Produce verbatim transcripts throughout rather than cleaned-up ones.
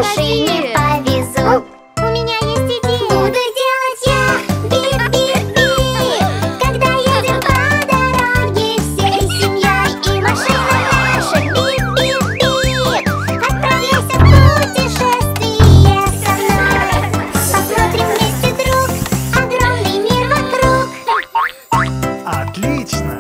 машине повезу. У меня есть идея. Буду делать я бip-бip-бип, когда едем по дороге всей семьей. И машина наша бип-бип-бип, отправляйся в путешествие со мной. Посмотрим вместе, друг, огромный мир вокруг. Отлично!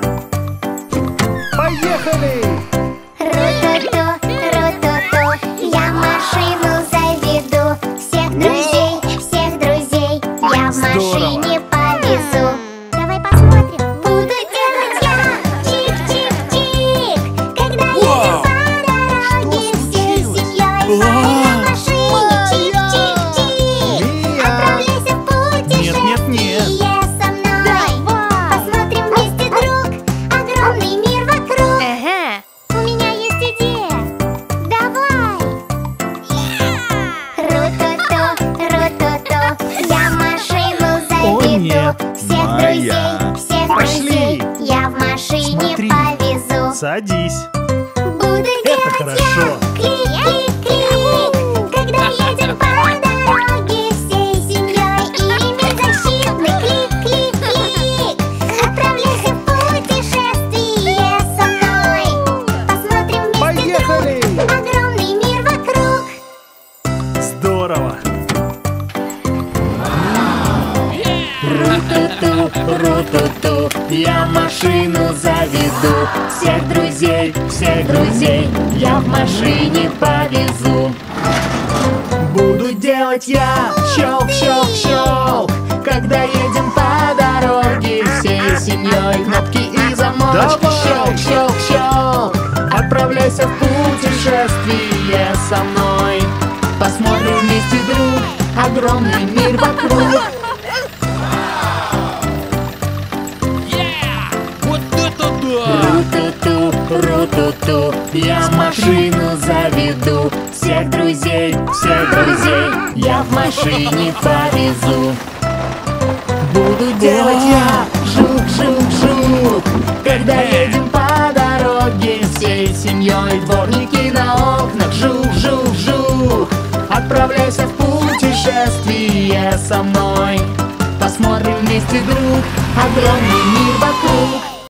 Поехали! Ру-ту-ту, ру-ту-ту, я машину заведу. Всех друзей, всех друзей я в машине повезу. Давай посмотрим. Буду делать я чик-чик-чик, когда едем по дороге всей семьей. В моей машине чик-чик-чик, отправляйся в путешествие со мной. Посмотрим вместе, друг, огромный мир вокруг. У меня есть идея. Давай! Ру-ту-ту, ру-ту-ту, я машину О, заведу. нет, Всех моя. друзей, всех Пошли. друзей я в машине Смотри. повезу. Садись. Буду делать хорошо. я клик-клик-клик, когда едем по дороге всей семьей. И ремень защитный клик-клик-клик, отправляйся в путешествие со мной. Посмотрим вместе, Поехали! друг, огромный мир вокруг. Здорово! Ру-ту-ту, ру-ту-ту, я машину заведу. Всех друзей, всех друзей я в машине повезу. Буду делать я щелк-щелк-щелк, когда едем по дороге всей семьей. Кнопки и замок, Дочка. щелк-щелк-щелк, отправляйся в путешествие со мной. Посмотрим вместе, друг, огромный мир вокруг. Ру-ту-ту, ру-ту-ту, я машину заведу. Всех друзей, всех друзей я в машине повезу. Буду делать я жук-жук-жук, когда едем по дороге всей семьей. Дворники на окнах, жук-жук-жук, отправляйся в путешествие со мной. Посмотрим вместе, друг, огромный мир вокруг.